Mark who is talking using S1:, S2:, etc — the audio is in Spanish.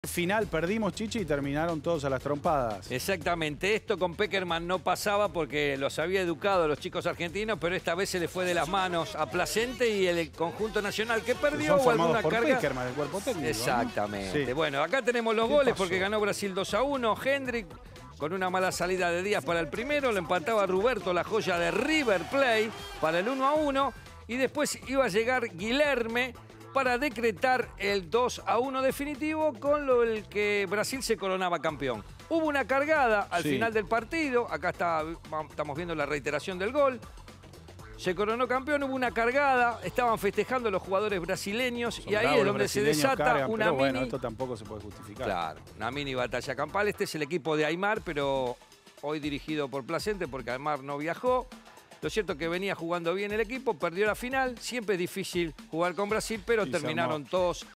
S1: Final perdimos, Chichi, y terminaron todos a las trompadas.
S2: Exactamente, esto con Pekerman no pasaba porque los había educado a los chicos argentinos, pero esta vez se le fue de las manos a Placente y el conjunto nacional que perdió
S1: Son formados
S2: alguna
S1: por
S2: carga.
S1: Pekerman, el cuerpo técnico, ¿no?
S2: Exactamente.
S1: Sí.
S2: Bueno, acá tenemos los
S1: ¿Qué
S2: goles
S1: pasó?
S2: porque ganó Brasil 2-1. Hendrik con una mala salida de Díaz para el primero, lo empataba Roberto, la joya de River Plate, para el 1-1. Y después iba a llegar Guilherme para decretar el 2-1 definitivo con el que Brasil se coronaba campeón. Hubo una cargada al final del partido, acá estamos viendo la reiteración del gol. Se coronó campeón, hubo una cargada, estaban festejando los jugadores brasileños y ahí es donde se desata una
S1: pero
S2: mini...
S1: bueno, esto tampoco se puede justificar.
S2: Claro, una mini batalla campal. Este es el equipo de Aimar, pero hoy dirigido por Placente porque Aimar no viajó. Lo cierto es que venía jugando bien el equipo, perdió la final. Siempre es difícil jugar con Brasil, pero terminaron todos